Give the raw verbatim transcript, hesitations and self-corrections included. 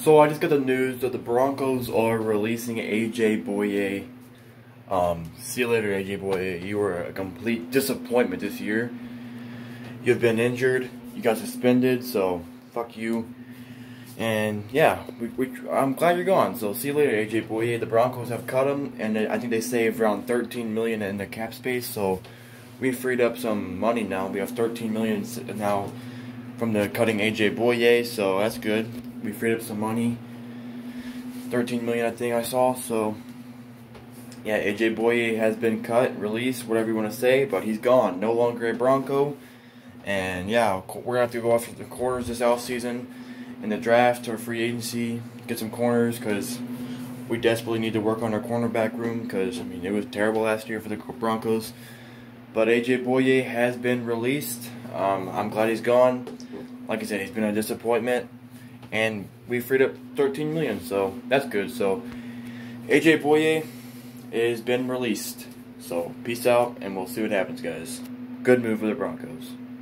So I just got the news that the Broncos are releasing A J Bouye. Um, see you later, A J Bouye. You were a complete disappointment this year. You've been injured. You got suspended. So fuck you. And yeah, we, we, I'm glad you're gone. So see you later, A J Bouye. The Broncos have cut him, and I think they saved around thirteen million dollars in the cap space. So we freed up some money now. We have thirteen million dollars now from the cutting A J Bouye. So that's good. We freed up some money. thirteen million dollars I think I saw. So yeah, A J Bouye has been cut, released, whatever you want to say, but he's gone. No longer a Bronco. And yeah, we're going to have to go after the corners this offseason in the draft or free agency, get some corners, because we desperately need to work on our cornerback room, because, I mean, it was terrible last year for the Broncos. But A J Bouye has been released. Um, I'm glad he's gone. Like I said, he's been a disappointment. And we freed up thirteen million dollars, so that's good. So A J Bouye has been released. So peace out, and we'll see what happens, guys. Good move for the Broncos.